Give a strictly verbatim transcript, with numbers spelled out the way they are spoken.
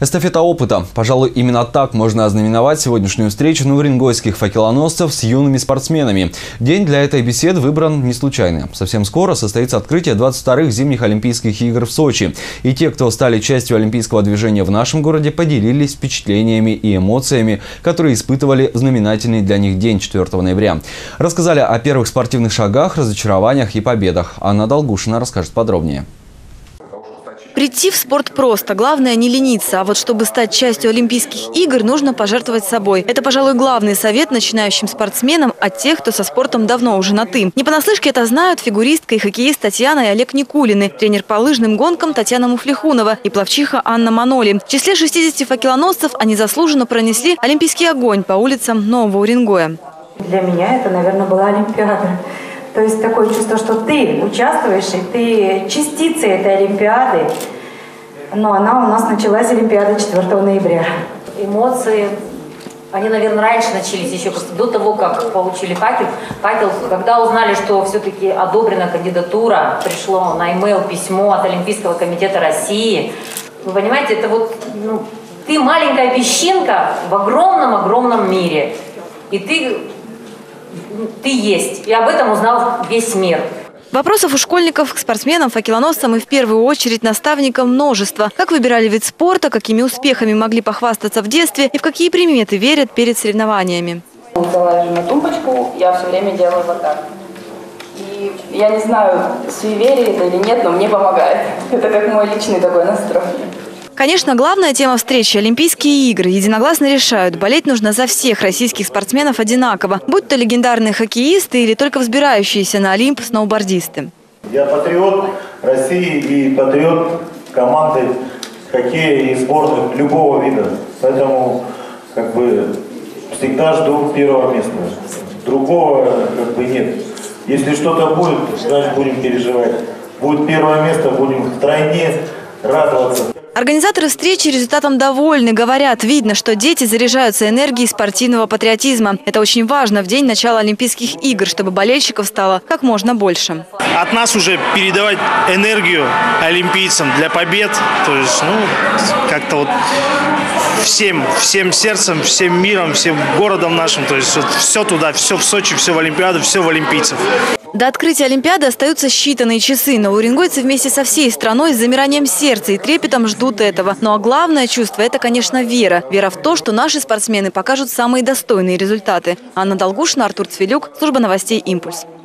Эстафета опыта. Пожалуй, именно так можно ознаменовать сегодняшнюю встречу новоуренгойских факелоносцев с юными спортсменами. День для этой беседы выбран не случайно. Совсем скоро состоится открытие двадцать вторых зимних Олимпийских игр в Сочи. И те, кто стали частью олимпийского движения в нашем городе, поделились впечатлениями и эмоциями, которые испытывали в знаменательный для них день четвёртого ноября. Рассказали о первых спортивных шагах, разочарованиях и победах. Анна Долгушина расскажет подробнее. Прийти в спорт просто. Главное не лениться. А вот чтобы стать частью Олимпийских игр, нужно пожертвовать собой. Это, пожалуй, главный совет начинающим спортсменам от тех, кто со спортом давно уже на «ты». Не понаслышке это знают фигуристка и хоккеист Татьяна и Олег Никулины, тренер по лыжным гонкам Татьяна Муфлихунова и пловчиха Анна Маноли. В числе шестидесяти факелоносцев они заслуженно пронесли олимпийский огонь по улицам Нового Уренгоя. Для меня это, наверное, была Олимпиада. То есть такое чувство, что ты участвуешь, и ты частица этой Олимпиады. Но она у нас началась, Олимпиада, четвёртого ноября. Эмоции, они, наверное, раньше начались, еще просто до того, как получили факел. Факел, когда узнали, что все-таки одобрена кандидатура, пришло на e-mail письмо от Олимпийского комитета России. Вы понимаете, это вот, ну, ты маленькая песчинка в огромном-огромном мире. И ты... Ты есть. И об этом узнал весь мир. Вопросов у школьников к спортсменам, факелоносцам и в первую очередь наставникам множество. Как выбирали вид спорта, какими успехами могли похвастаться в детстве и в какие приметы верят перед соревнованиями. Залажу на тумбочку, я все время делаю вот так. И я не знаю, суеверие это или нет, но мне помогает. Это как мой личный такой настрой. Конечно, главная тема встречи – Олимпийские игры. Единогласно решают, болеть нужно за всех российских спортсменов одинаково. Будь то легендарные хоккеисты или только взбирающиеся на Олимп сноубордисты. Я патриот России и патриот команды хоккея и спорта любого вида. Поэтому как бы всегда жду первого места. Другого как бы нет. Если что-то будет, значит будем переживать. Будет первое место, будем втройне радоваться. Организаторы встречи результатом довольны. Говорят, видно, что дети заряжаются энергией спортивного патриотизма. Это очень важно в день начала Олимпийских игр, чтобы болельщиков стало как можно больше. От нас уже передавать энергию олимпийцам для побед. То есть, ну, как-то вот всем, всем сердцем, всем миром, всем городом нашим. То есть вот все туда, все в Сочи, все в Олимпиаду, все в олимпийцев. До открытия Олимпиады остаются считанные часы. Новоуренгойцы вместе со всей страной с замиранием сердца и трепетом ждут этого. Ну а главное чувство – это, конечно, вера. Вера в то, что наши спортсмены покажут самые достойные результаты. Анна Долгушина, Артур Цвилюк, служба новостей «Импульс».